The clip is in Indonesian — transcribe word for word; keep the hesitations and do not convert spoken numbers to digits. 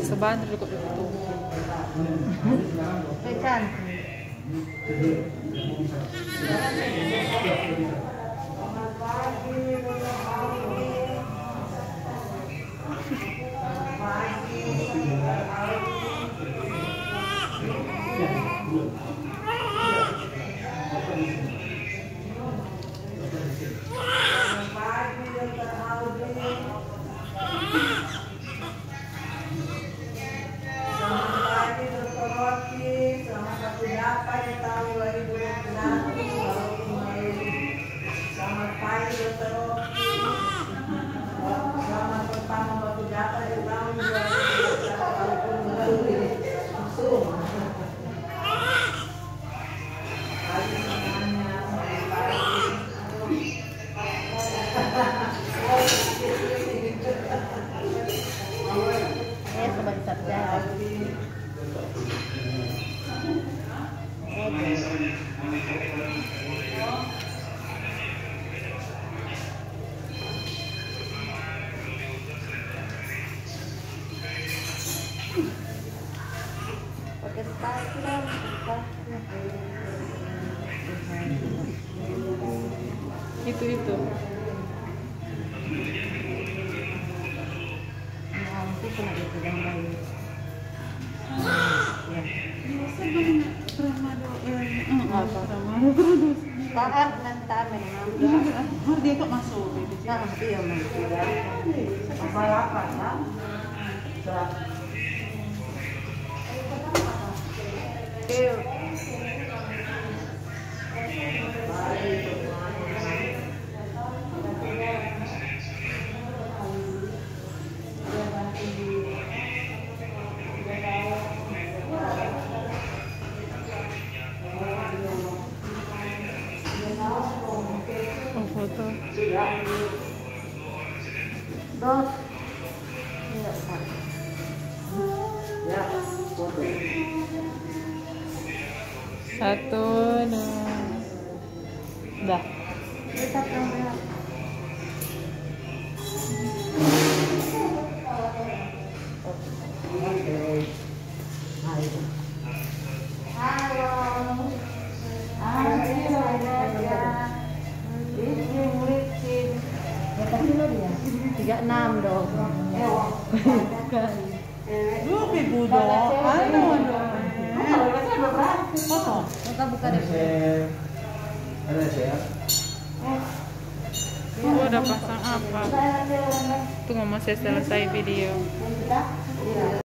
sebanyak cukup itu. Ikan. Pakai sepatu dong. Itu itu. Nanti kena itu yang baik. Apa? Tahan nanti memang. Har dia kok masuk di sini. Nah, iya masuk. Apa apa ya? Foto. Dos. Enggak satu. Ya, foto. Satu, dua. Dah. Kita kamera. Halo. tiga puluh enam dong. Dua ribu dong. Ano dong? Foto. Kita buka deh. Ada saya. Aku udah pasang apa? Tunggu masih selesai video. Iya.